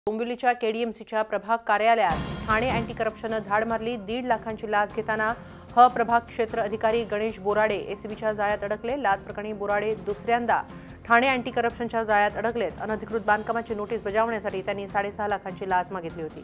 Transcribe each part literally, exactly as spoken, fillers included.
डोंबिवलीच्या केडीएमसीच्या प्रभाग कार्यालयात ठाणे अँटी करप्शनने धाड मारली। दीड लाखांची लाच घेताना ह प्रभाग क्षेत्र अधिकारी गणेश बोराडे एसीबीच्या जाळ्यात अडकले। लाच प्रकरणी बोराडे दुसऱ्यांदा ठाणे अँटी करप्शनच्या जाळ्यात अडकलेत। अनधिकृत बांधकामाची नोटीस बजावण्यासाठी त्यांनी साडेसहा लाखांची लाच मागितली होती।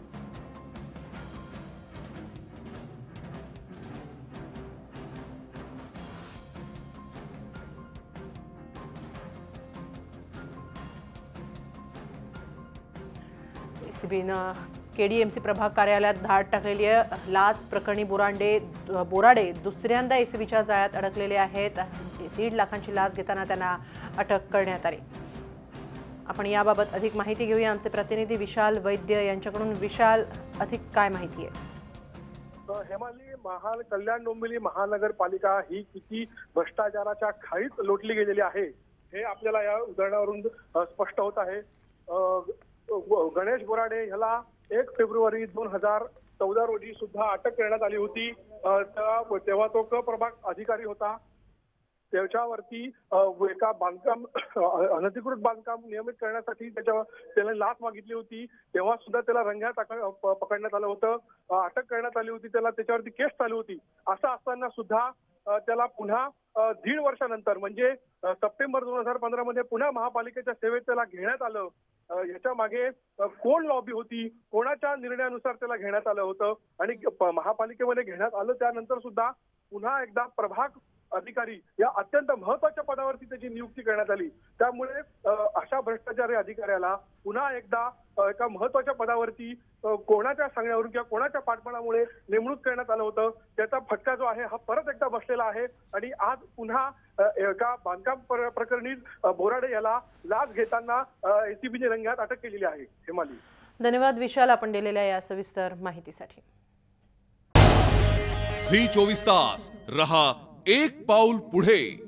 एसीबीनं केडीएमसी प्रभाग कार्यालयात धाड टाकलेली आहे। लाच प्रकरणी बोराडे बोराडे दुसऱ्यांदा एसीबीच्या जाळ्यात अडकलेले आहेत। दीड लाखांची लाच घेताना त्यांना अटक करण्यात आली। आपण याबाबत अधिक माहिती घेऊया आमचे प्रतिनिधी विशाल वैद्य यांच्याकडून। विशाल, अधिक काय माहिती आहे? हेमाली, महाल कल्याण डोंबिवली महानगरपालिका ही किती भ्रष्टाचाराच्या खाईत लोटली गेलेली आहे हे आपल्याला या उदाहरणावरून स्पष्ट होत आहे। गणेश बोराडे ह्याला एक फेब्रुवारी दोन हजार चौदा रोजी सुद्धा अटक करण्यात आली होती। तेव्हा तो क प्रभाग अधिकारी होता। त्याच्यावरती एका बांधकाम अनधिकृत बांधकाम नियमित करण्यासाठी त्याच्या त्याने लाच मागितली होती। तेव्हा सुद्धा त्याला रंग्यात पकडण्यात आलं होतं, अटक करण्यात आली होती, त्याला त्याच्यावरती केस चालू होती। असं असताना सुद्धा त्याला पुन्हा दीड वर्षानंतर म्हणजे सप्टेंबर दोन हजार पंधरा मध्ये पुन्हा महापालिकेच्या सेवेत त्याला घेण्यात आलं। याच्या मागे कोण लॉबी होती, कोणाच्या निर्णयानुसार त्याला घेण्यात आलं होतं आणि महापालिकेमध्ये घेण्यात आलं त्यानंतर सुद्धा पुन्हा एकदा प्रभाग अधिकारी या अत्यंत महत्त्वाच्या पदावरती त्याची नियुक्ती करण्यात आली। त्यामुळे अशा भ्रष्टाचारी अधिकाऱ्याला पुन्हा एकदा एका महत्त्वाच्या पदावरती कोणाच्या सांगण्यावरून किंवा कोणाच्या पाठबळामुळे नेमणूक करण्यात आलं होतं। त्याचा फटका जो आहे हा परत एकदा बसलेला आहे आणि आज पुन्हा एका बांधकाम प्रकरणी बोराडे याला लाच घेताना एसीबीने रंग्यात अटक केलेली आहे। हेमाली, धन्यवाद विशाल, आपण दिलेल्या या सविस्तर माहितीसाठी। झी चोवीस तास रहा एक पाऊल पुढे।